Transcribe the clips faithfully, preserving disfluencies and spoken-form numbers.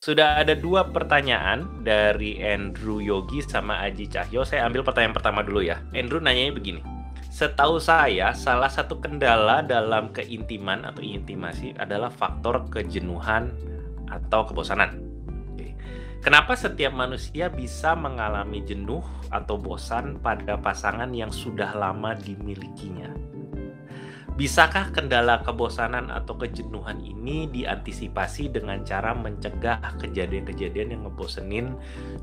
Sudah ada dua pertanyaan dari Andrew Yogi sama Aji Cahyo. Saya ambil pertanyaan pertama dulu ya. Andrew nanyanya begini. Setahu saya, salah satu kendala dalam keintiman atau intimasi adalah faktor kejenuhan atau kebosanan. Oke. Kenapa setiap manusia bisa mengalami jenuh atau bosan pada pasangan yang sudah lama dimilikinya? Bisakah kendala kebosanan atau kejenuhan ini diantisipasi dengan cara mencegah kejadian-kejadian yang ngebosenin,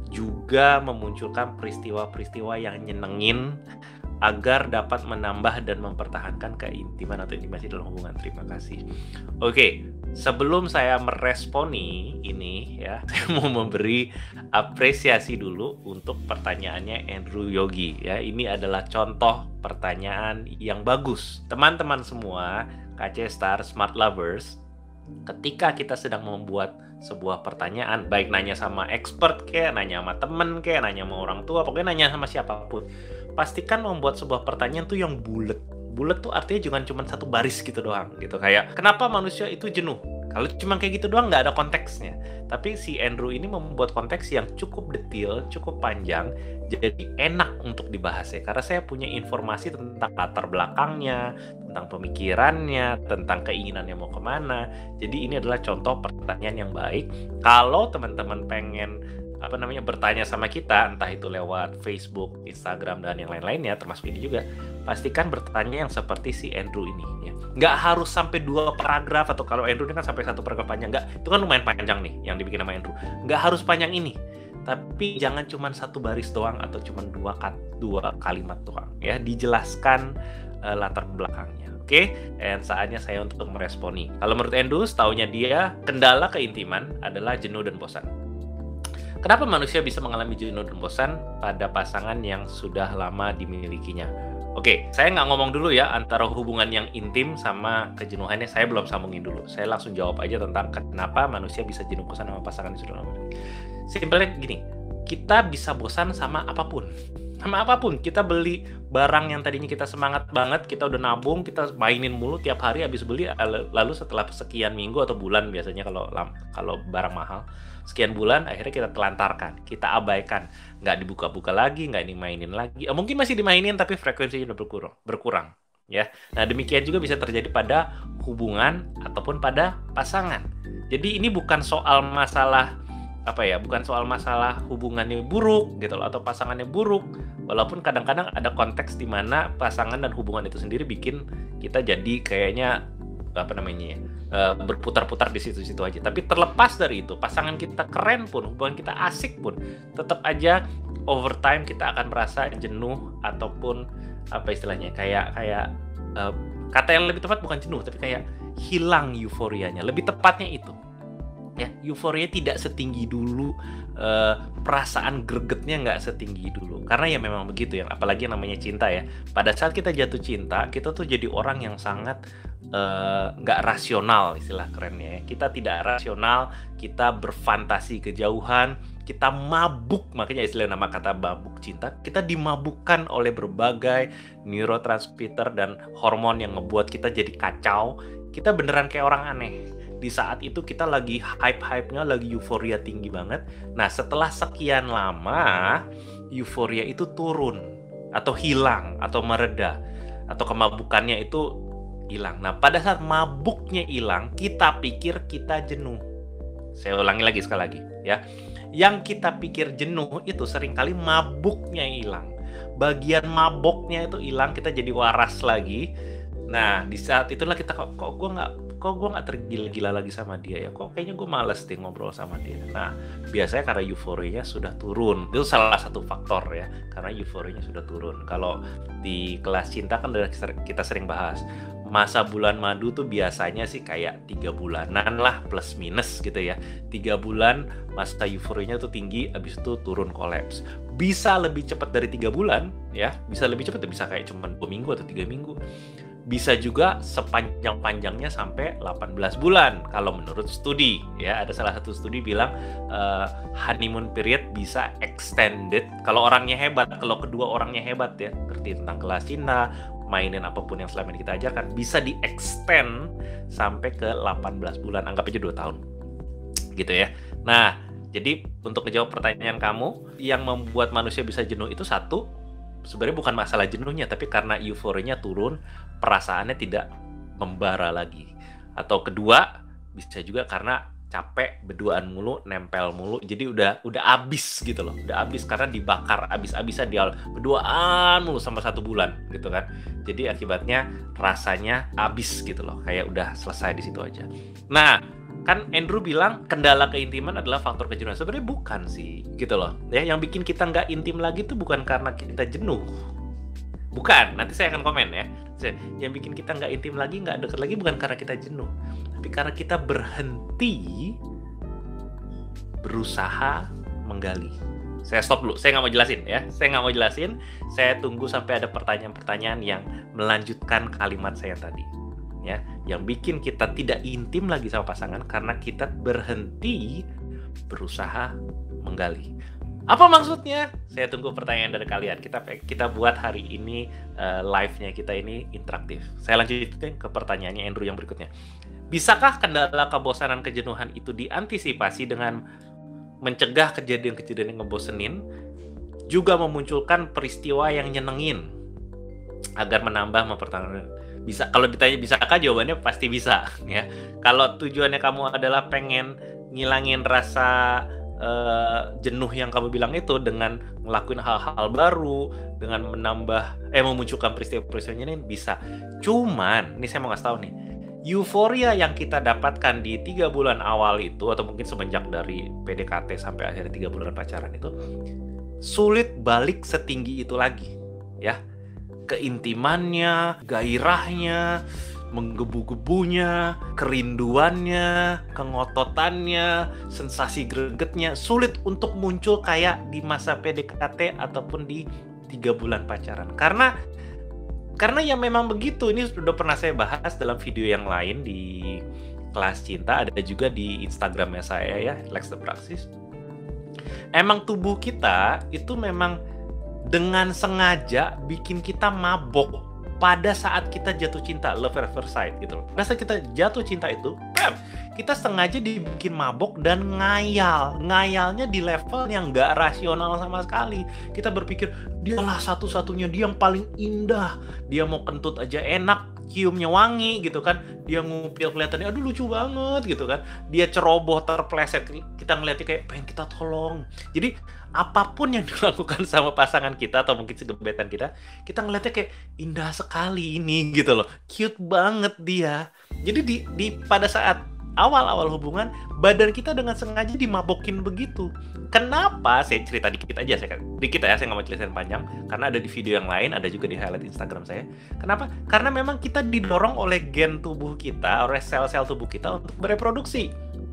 juga memunculkan peristiwa-peristiwa yang nyenengin agar dapat menambah dan mempertahankan keintiman atau intimasi dalam hubungan? Terima kasih. Oke, sebelum saya meresponi ini ya, saya mau memberi apresiasi dulu untuk pertanyaannya Andrew Yogi ya. Ini adalah contoh pertanyaan yang bagus. Teman-teman semua, K C Star Smart Lovers, ketika kita sedang membuat sebuah pertanyaan, baik nanya sama expert kayak, nanya sama temen kayak, nanya sama orang tua, pokoknya nanya sama siapapun, pastikan membuat sebuah pertanyaan tuh yang bulet. Bulet tuh artinya jangan cuma satu baris gitu doang gitu. Kayak, kenapa manusia itu jenuh? Kalau cuma kayak gitu doang nggak ada konteksnya. Tapi si Andrew ini membuat konteks yang cukup detail, cukup panjang, jadi enak untuk dibahas ya. Karena saya punya informasi tentang latar belakangnya, tentang pemikirannya, tentang keinginannya mau kemana. Jadi ini adalah contoh pertanyaan yang baik. Kalau teman-teman pengen apa namanya bertanya sama kita, entah itu lewat Facebook, Instagram, dan yang lain-lainnya, termasuk ini juga, pastikan bertanya yang seperti si Andrew ini ya. Nggak harus sampai dua paragraf, atau kalau Andrew ini kan sampai satu paragraf panjang, nggak, itu kan lumayan panjang nih yang dibikin sama Andrew. Nggak harus panjang ini, tapi jangan cuma satu baris doang atau cuma dua, dua kalimat doang ya, dijelaskan uh, latar belakangnya. Oke, okay? Dan saatnya saya untuk meresponi. Kalau menurut Andrew, setaunya dia, kendala keintiman adalah jenuh dan bosan. Kenapa manusia bisa mengalami jenuh dan bosan pada pasangan yang sudah lama dimilikinya? Oke, saya nggak ngomong dulu ya antara hubungan yang intim sama kejenuhannya, saya belum sambungin dulu. Saya langsung jawab aja tentang kenapa manusia bisa jenuh bosan sama pasangan yang sudah lama. Simpelnya gini, kita bisa bosan sama apapun. Sama apapun, kita beli barang yang tadinya kita semangat banget, kita udah nabung, kita mainin mulu tiap hari, habis beli, lalu setelah sekian minggu atau bulan biasanya kalau kalau barang mahal, sekian bulan akhirnya kita telantarkan, kita abaikan, nggak dibuka-buka lagi, nggak dimainin lagi, mungkin masih dimainin tapi frekuensinya udah berkurang, berkurang ya. Nah demikian juga bisa terjadi pada hubungan ataupun pada pasangan. Jadi ini bukan soal masalah apa ya, bukan soal masalah hubungannya buruk gitu loh, atau pasangannya buruk, walaupun kadang-kadang ada konteks di mana pasangan dan hubungan itu sendiri bikin kita jadi kayaknya apa namanya ya, uh, berputar-putar di situ-situ aja. Tapi terlepas dari itu, pasangan kita keren pun, hubungan kita asik pun, tetap aja over time kita akan merasa jenuh ataupun apa istilahnya, kayak kayak uh, kata yang lebih tepat bukan jenuh, tapi kayak hilang euforianya. Lebih tepatnya itu. Ya, euforia tidak setinggi dulu, uh, perasaan gregetnya nggak setinggi dulu, karena ya memang begitu ya, apalagi yang namanya cinta ya. Pada saat kita jatuh cinta, kita tuh jadi orang yang sangat uh, nggak rasional, istilah kerennya ya. Kita tidak rasional, kita berfantasi kejauhan, kita mabuk, makanya istilah nama kata mabuk cinta, kita dimabukkan oleh berbagai neurotransmitter dan hormon yang ngebuat kita jadi kacau, kita beneran kayak orang aneh. Di saat itu kita lagi hype-hype-nya, lagi euforia tinggi banget. Nah, setelah sekian lama, euforia itu turun, atau hilang, atau mereda, atau kemabukannya itu hilang. Nah, pada saat mabuknya hilang, kita pikir kita jenuh. Saya ulangi lagi sekali lagi, ya. Yang kita pikir jenuh itu seringkali mabuknya hilang. Bagian maboknya itu hilang, kita jadi waras lagi. Nah, di saat itulah kita kok, kok gue nggak kok gue nggak tergila-gila lagi sama dia ya, kok kayaknya gue males deh ngobrol sama dia. Nah, biasanya karena euforianya sudah turun. Itu salah satu faktor ya, karena euforianya sudah turun. Kalau di kelas cinta kan udah kita sering bahas, masa bulan madu tuh biasanya sih kayak tiga bulanan lah, plus minus gitu ya. Tiga bulan masa euforianya tuh tinggi, habis itu turun kolaps. Bisa lebih cepat dari tiga bulan ya, bisa lebih cepat, bisa kayak cuma dua minggu atau tiga minggu. Bisa juga sepanjang-panjangnya sampai delapan belas bulan kalau menurut studi ya. Ada salah satu studi bilang uh, honeymoon period bisa extended kalau orangnya hebat, kalau kedua orangnya hebat ya, ngerti tentang kelas cinta, mainin apapun yang selama ini kita ajarkan, bisa di extend sampai ke delapan belas bulan, anggap aja dua tahun. gitu ya. Nah, jadi untuk menjawab pertanyaan kamu, yang membuat manusia bisa jenuh itu satu, sebenarnya bukan masalah jenuhnya, tapi karena euforianya turun, perasaannya tidak membara lagi. Atau kedua, bisa juga karena capek, berduaan mulu, nempel mulu, jadi udah udah abis gitu loh, udah abis karena dibakar abis-abisan dia berduaan mulu sama satu bulan gitu kan. Jadi akibatnya rasanya abis gitu loh, kayak udah selesai di situ aja. Nah, kan Andrew bilang kendala keintiman adalah faktor kejenuhan. Sebenarnya bukan sih, gitu loh. Ya, yang bikin kita nggak intim lagi itu bukan karena kita jenuh. Bukan, nanti saya akan komen ya. Yang bikin kita nggak intim lagi, nggak deket lagi bukan karena kita jenuh. Tapi karena kita berhenti berusaha menggali. Saya stop dulu, saya nggak mau jelasin ya. Saya nggak mau jelasin, saya tunggu sampai ada pertanyaan-pertanyaan yang melanjutkan kalimat saya tadi. Ya, yang bikin kita tidak intim lagi sama pasangan karena kita berhenti berusaha menggali. Apa maksudnya? Saya tunggu pertanyaan dari kalian. Kita kita buat hari ini uh, live-nya kita ini interaktif. Saya lanjutkan ke pertanyaannya Andrew yang berikutnya. Bisakah kendala kebosanan kejenuhan itu diantisipasi dengan mencegah kejadian-kejadian yang ngebosenin, juga memunculkan peristiwa yang nyenengin agar menambah mempertahankan? Bisa, kalau ditanya bisakah, jawabannya pasti bisa ya. Kalau tujuannya kamu adalah pengen ngilangin rasa uh, jenuh yang kamu bilang itu dengan ngelakuin hal-hal baru, dengan menambah eh memunculkan peristiwa-peristiwa ini bisa. Cuman, ini saya mau ngasih tahu nih, euforia yang kita dapatkan di tiga bulan awal itu, atau mungkin semenjak dari P D K T sampai akhirnya tiga bulan pacaran itu, sulit balik setinggi itu lagi ya. Keintimannya, gairahnya, menggebu-gebunya, kerinduannya, kengototannya, sensasi gregetnya sulit untuk muncul kayak di masa P D K T ataupun di tiga bulan pacaran. Karena karena ya memang begitu. Ini sudah pernah saya bahas dalam video yang lain di kelas cinta, ada juga di Instagramnya saya ya, Lex The Praxis. Emang tubuh kita itu memang dengan sengaja bikin kita mabok pada saat kita jatuh cinta, love at first sight gitu loh. Pada saat kita jatuh cinta itu, bam, kita sengaja dibikin mabok dan ngayal. Ngayalnya di level yang nggak rasional sama sekali. Kita berpikir, dialah satu-satunya, dia yang paling indah. Dia mau kentut aja enak, ciumnya wangi gitu kan. Dia ngupil kelihatannya, aduh lucu banget gitu kan. Dia ceroboh, terpleset, kita ngeliatnya kayak pengen kita tolong. Jadi apapun yang dilakukan sama pasangan kita atau mungkin si gebetan kita, kita ngeliatnya kayak indah sekali ini gitu loh, cute banget dia. Jadi di, di pada saat awal-awal hubungan, badan kita dengan sengaja dimabokin begitu. Kenapa? Saya cerita dikit aja, saya dikit ya, saya nggak mau ceritain panjang karena ada di video yang lain, ada juga di highlight Instagram saya. Kenapa? Karena memang kita didorong oleh gen tubuh kita, oleh sel-sel tubuh kita untuk bereproduksi.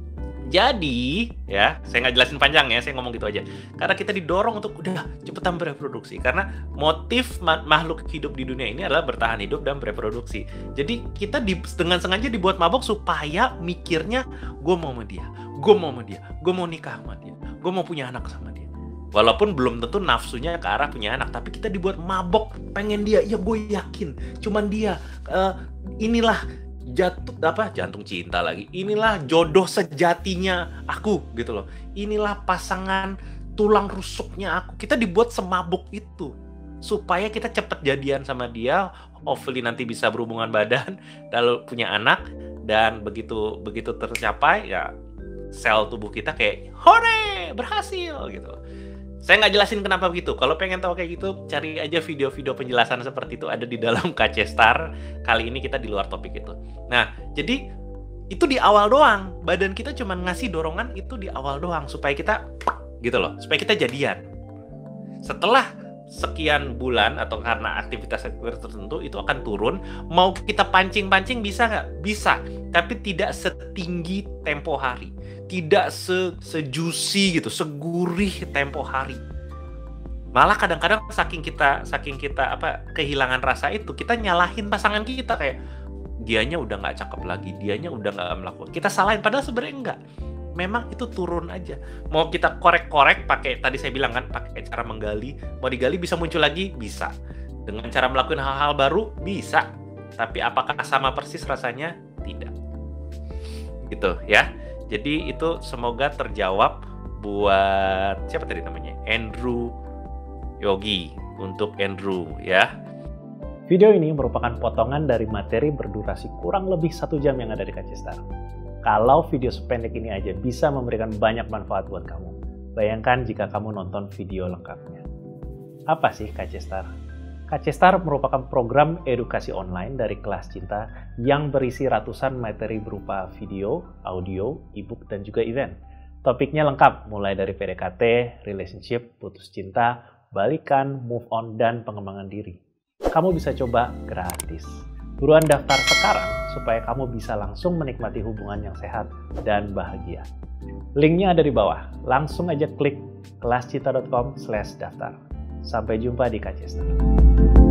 Jadi, ya, saya nggak jelasin panjang ya, saya ngomong gitu aja. Karena kita didorong untuk udah cepetan bereproduksi. Karena motif ma- makhluk hidup di dunia ini adalah bertahan hidup dan bereproduksi. Jadi kita di, dengan sengaja dibuat mabok supaya mikirnya, gue mau sama dia, gue mau sama dia, gue mau nikah sama dia, gue mau punya anak sama dia. Walaupun belum tentu nafsunya ke arah punya anak, tapi kita dibuat mabok, pengen dia, ya gue yakin, cuman dia, uh, inilah jatuh apa jantung cinta lagi. Inilah jodoh sejatinya aku gitu loh. Inilah pasangan tulang rusuknya aku. Kita dibuat semabuk itu supaya kita cepet jadian sama dia, hopefully nanti bisa berhubungan badan, lalu punya anak, dan begitu begitu tercapai ya sel tubuh kita kayak hore, berhasil gitu. Saya nggak jelasin kenapa begitu. Kalau pengen tahu kayak gitu, cari aja video-video penjelasan seperti itu ada di dalam K C Star. Kali ini kita di luar topik itu. Nah, jadi itu di awal doang. Badan kita cuma ngasih dorongan itu di awal doang supaya kita gitu loh, supaya kita jadian. Setelah sekian bulan atau karena aktivitas-aktivitas tertentu itu akan turun. Mau kita pancing-pancing bisa nggak? Bisa, tapi tidak setinggi tempo hari. Tidak se sejusi gitu, segurih tempo hari. Malah kadang-kadang saking kita saking kita apa kehilangan rasa itu, kita nyalahin pasangan kita kayak dianya udah nggak cakep lagi, dianya udah nggak melakukan. Kita salahin padahal sebenarnya enggak. Memang itu turun aja. Mau kita korek-korek pakai tadi saya bilang kan, pakai cara menggali. Mau digali bisa muncul lagi, bisa. Dengan cara melakukan hal-hal baru bisa. Tapi apakah sama persis rasanya? Tidak. Gitu ya. Jadi itu semoga terjawab buat siapa tadi namanya? Andrew Yogi, untuk Andrew ya. Video ini merupakan potongan dari materi berdurasi kurang lebih satu jam yang ada di K C Star. Kalau video sependek ini aja bisa memberikan banyak manfaat buat kamu, bayangkan jika kamu nonton video lengkapnya. Apa sih K C Star? K C Star merupakan program edukasi online dari Kelas Cinta yang berisi ratusan materi berupa video, audio, e-book, dan juga event. Topiknya lengkap, mulai dari P D K T, relationship, putus cinta, balikan, move on, dan pengembangan diri. Kamu bisa coba gratis. Buruan daftar sekarang supaya kamu bisa langsung menikmati hubungan yang sehat dan bahagia. Linknya ada di bawah. Langsung aja klik kelascinta dot com slash daftar. Sampai jumpa di K C Star.